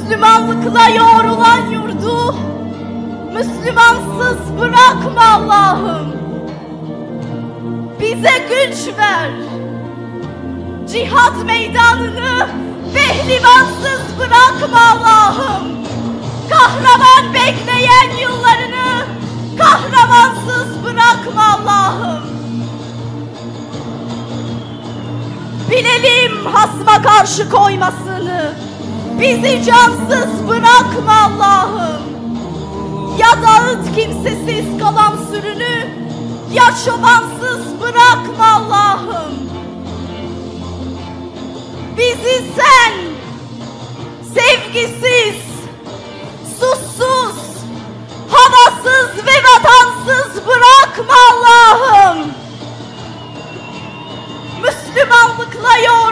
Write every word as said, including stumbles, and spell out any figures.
Müslümanlıkla yoğrulan yurdu Müslümansız bırakma Allah'ım. Bize güç ver. Cihat meydanını pehlivansız bırakma Allah'ım. Kahraman bekleyen yıllarını kahramansız bırakma Allah'ım. Bilelim hasma karşı koymasını, bizi cansız bırakma Allah'ım. Ya dağıt kimsesiz kalan sürünü, ya çobansız bırakma Allah'ım. Bizi sen sevgisiz, susuz, havasız ve vatansız bırakma Allah'ım. Müslümanlıkla yoğrulan